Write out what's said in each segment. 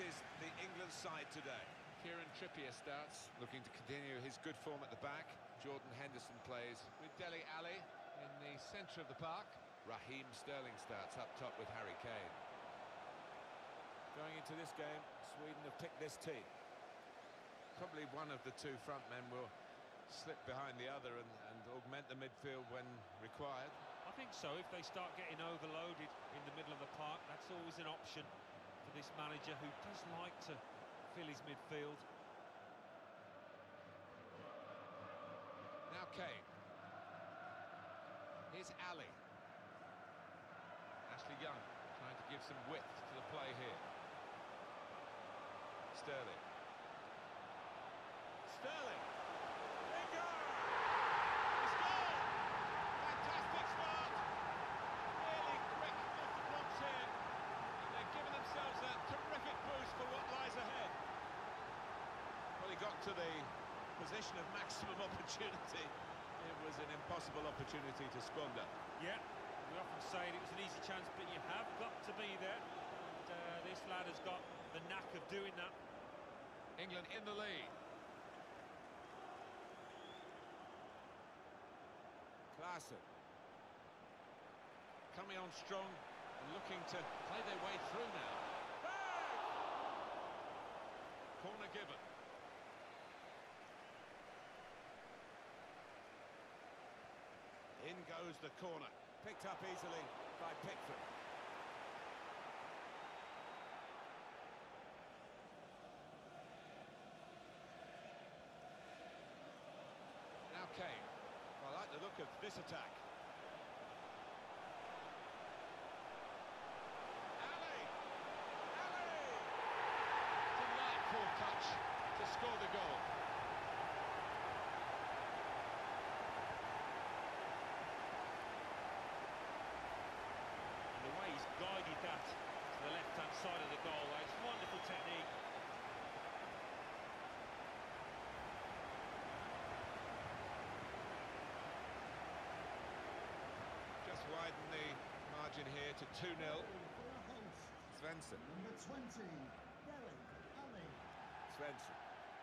is the England side today. Kieran Trippier starts, looking to continue his good form at the back. Jordan Henderson plays with Dele Alli in the centre of the park. Raheem Sterling starts up top with Harry Kane. Going into this game, Sweden have picked this team. Probably one of the two front men will slip behind the other and augment the midfield when required. I think so. If they start getting overloaded in the middle of the park, that's always an option for this manager, who does like to fill his midfield. Now Kane. Here's Ali. Ashley Young trying to give some width to the play here. Sterling. Bingo! He scored! Fantastic start! Really quick off the blocks here. And they're giving themselves a terrific boost for what lies ahead. Well, he got to the position of maximum opportunity. It was an impossible opportunity to squander. Yeah, we often say it was an easy chance, but you have got to be there. And this lad has got the knack of doing that. England in the lead. Klaassen. Coming on strong and looking to play their way through now. Corner given. In goes the corner. Picked up easily by Pickford. Now Kane. Well, I like the look of this attack. Delightful touch to score the goal. And the way he's guided that to the left-hand side of the goal, it's wonderful technique. Just widen the margin here to 2-0. Svensson. Number 20, Dele Alli. Svensson.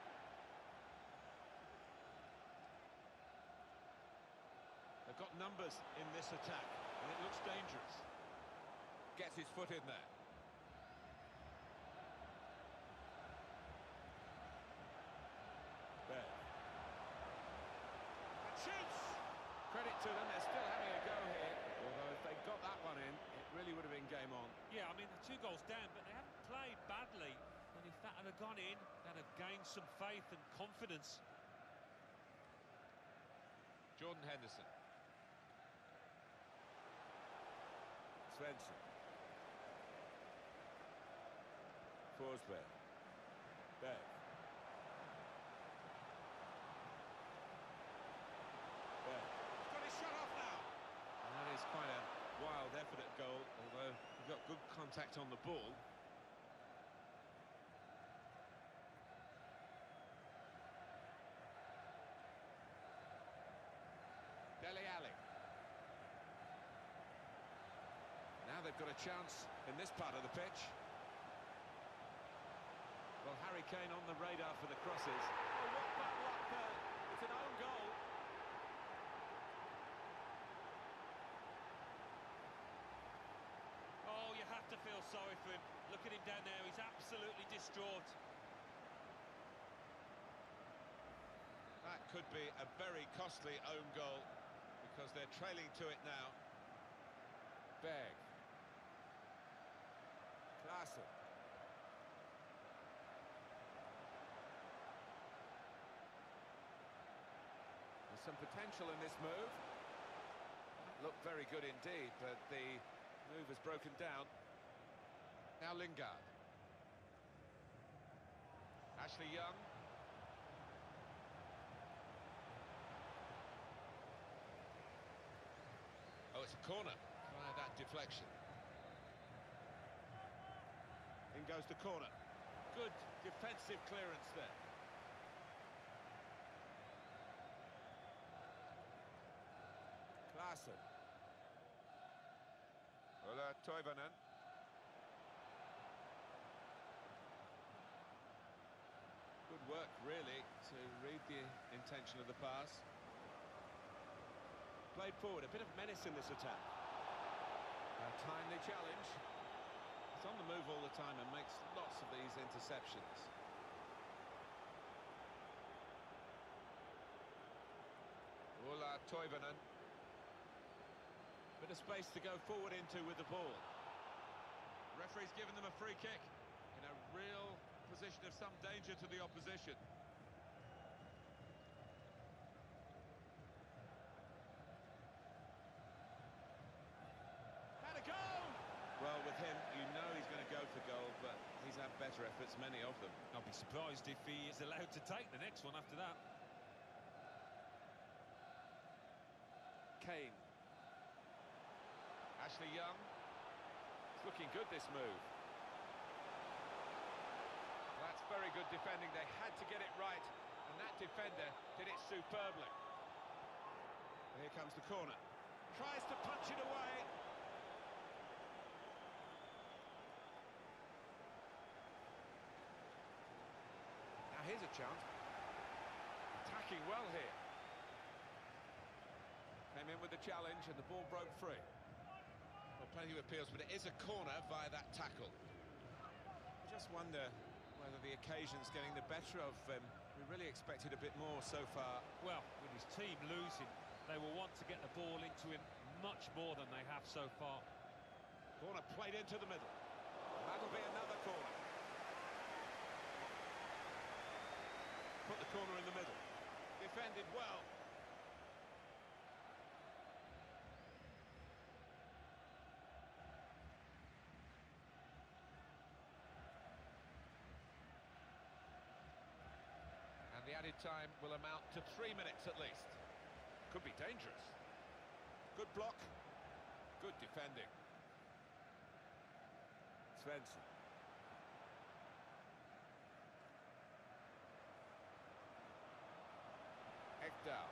They've got numbers in this attack, and it looks dangerous. Gets his foot in there. There. And shoots! Credit to them, they're still having a go here. Although if they got that one in, it really would have been game on. Yeah, I mean, they're 2 goals down, but they haven't played badly. And if that had gone in, they'd have gained some faith and confidence. Jordan Henderson. Svensson. Forsberg. Berg. Berg. He's got his shot off now. And that is quite a wild effort at goal, although he got good contact on the ball. Dele Alli. Now they've got a chance in this part of the pitch. Well, Harry Kane on the radar for the crosses. Oh, what bad luck there. It's an own goal. Oh, you have to feel sorry for him. Look at him down there, he's absolutely distraught. That could be a very costly own goal, because they're trailing to it now. Berg. Klaassen. There's some potential in this move. Looked very good indeed, but the move has broken down. Now Lingard. Ashley Young. Oh, it's a corner. Try that deflection. In goes the corner. Good defensive clearance there. Klaassen. Ola Toivonen. work, really, to read the intention of the pass. Played forward, a bit of menace in this attack. A timely challenge. He's on the move all the time and makes lots of these interceptions. Ulla Toivonen. Bit of space to go forward into with the ball. Referee's given them a free kick in a real position of some danger to the opposition. Had a goal! Well, with him, you know he's going to go for goal, but he's had better efforts, many of them. I'll be surprised if he is allowed to take the next one after that. Kane. Ashley Young. It's looking good, this move. That's very good defending. They had to get it right, and that defender did it superbly. Here comes the corner. Tries to punch it away. Now here's a chance. Attacking well here. Came in with the challenge and the ball broke free. Well, plenty of appeals, but it is a corner via that tackle. Just wonder whether the occasion's getting the better of him. We really expected a bit more so far. Well, with his team losing, they will want to get the ball into him much more than they have so far. Corner played into the middle. That'll be another corner. Put the corner in the middle. Defended well. And the added time will amount to 3 minutes at least. Could be dangerous. Good block. Good defending. Svensson. Ekdal.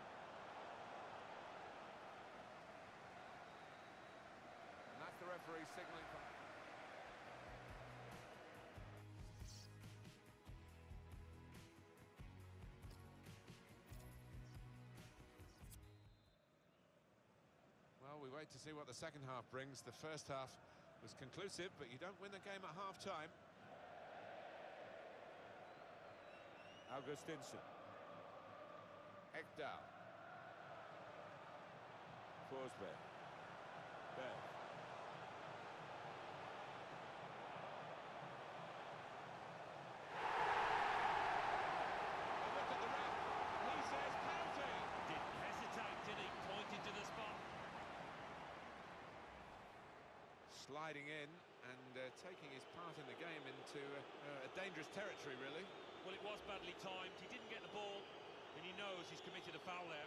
And that's the referee signalling for... Well, we wait to see what the second half brings. The first half was conclusive, but you don't win the game at half-time. Augustinsson. Ekdal. Forsberg. Berg. They look at the ref. He says penalty. Didn't hesitate, did he? Pointed to the spot. Sliding in and taking his part in the game into a dangerous territory, really. Well, it was badly timed. He didn't get the ball, and he knows he's committed a foul there.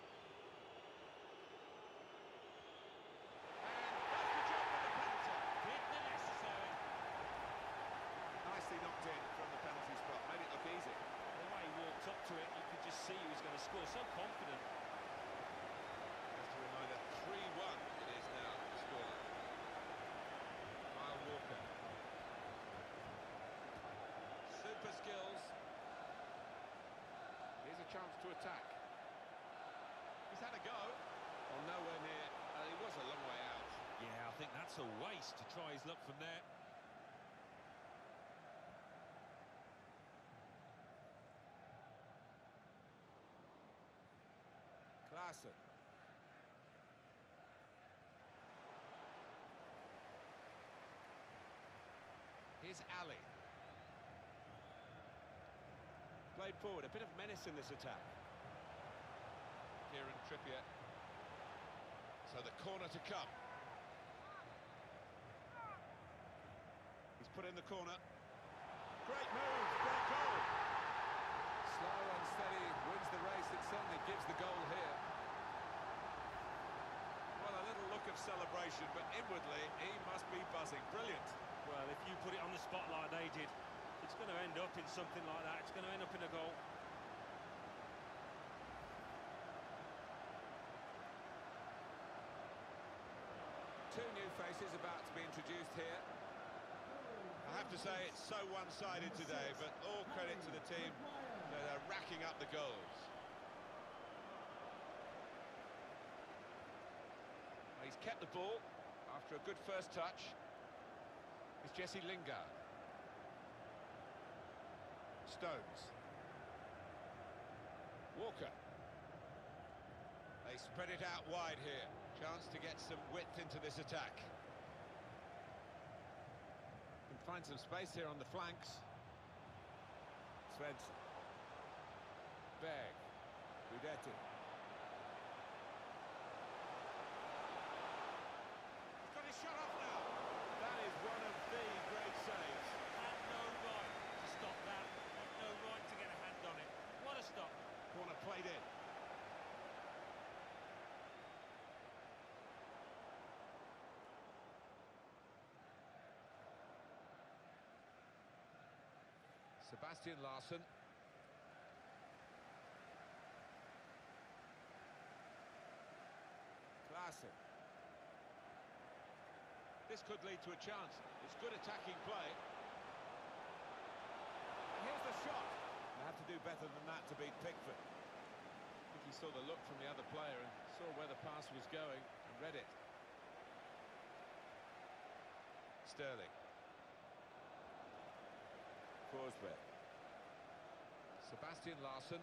And does the job with the penalty. Did the necessary. Nicely knocked in from the penalty spot. Made it look easy. The way he walked up to it, you could just see he was going to score. So confident. Just a reminder, 3-1 it is now, the score. Kyle Walker. Super skills. Here's a chance to attack. He's had a go. Well, nowhere near. He was a long way out. Yeah, I think that's a waste to try his luck from there. Klaassen. Here's Ali. Played forward, a bit of menace in this attack. Kieran Trippier. So the corner to come. He's put in the corner. Great move, great goal. Slow and steady wins the race. It certainly gives the goal here. Well, a little look of celebration, but inwardly he must be buzzing. Brilliant. Well, if you put it on the spot like they did, it's going to end up in something like that. It's going to end up in a goal. Two new faces about to be introduced here. I have to say it's so one-sided today, but all credit to the team that racking up the goals. He's kept the ball after a good first touch. It's Jesse Lingard. Stones. Walker. They spread it out wide here. Chance to get some width into this attack. Can find some space here on the flanks. Svensson. Berg. Gudetti. He's got his shot off now. That is one of the great saves. Had no right to stop that. Had no right to get a hand on it. What a stop. Corner played in. Sebastian Larsson. Klaassen. This could lead to a chance. It's good attacking play. And here's the shot. They have to do better than that to beat Pickford. I think he saw the look from the other player and saw where the pass was going and read it. Sterling. Forsberg. Sebastian Larsson.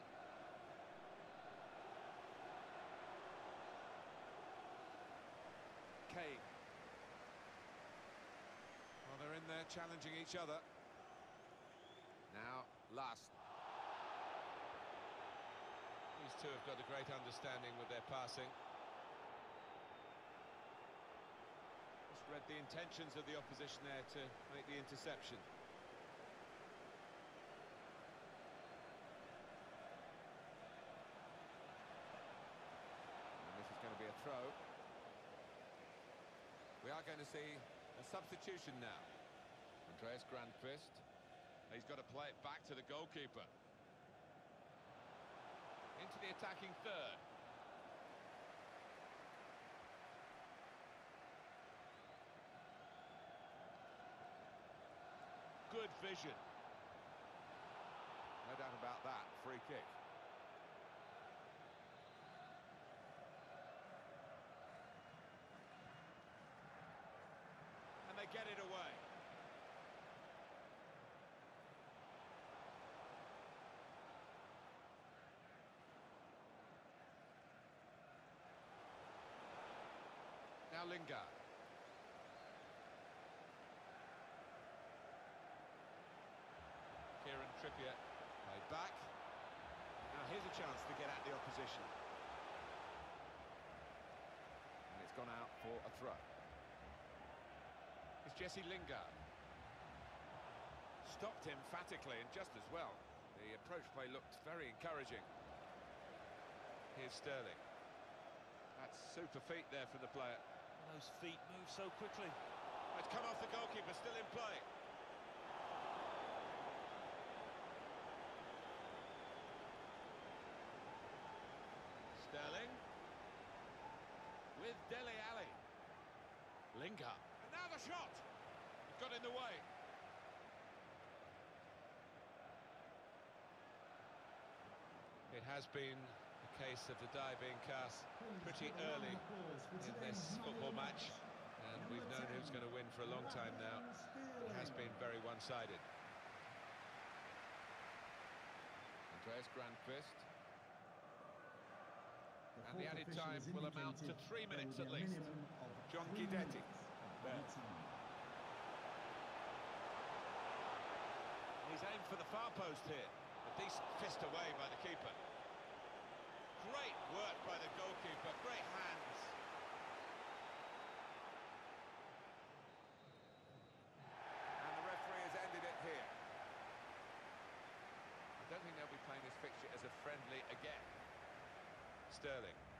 Kane. Well, they're in there challenging each other. Now, Larsson. These two have got a great understanding with their passing. Just read the intentions of the opposition there to make the interception. Going to be a throw. We are going to see a substitution now. Andreas Grandqvist. He's got to play it back to the goalkeeper. Into the attacking third. Good vision. No doubt about that. Free kick. Get it away. Now Lingard. Kieran Trippier played back. Now here's a chance to get at the opposition. And it's gone out for a throw. It's Jesse Lingard. Stopped emphatically and just as well. The approach play looked very encouraging. Here's Sterling. That's super feet there from the player. Those feet move so quickly. It's come off the goalkeeper, still in play. Sterling. With Dele Alli. Lingard. Now the shot! It got in the way. It has been a case of the die being cast pretty early in this football match, and we've known who's going to win for a long time now. It has been very one-sided. Andreas Grandqvist. And the added time will amount to 3 minutes at least. John Guidetti. He's aimed for the far post here. A decent fist away by the keeper. Great work by the goalkeeper, great hands. And the referee has ended it here. I don't think they'll be playing this fixture as a friendly again. Sterling.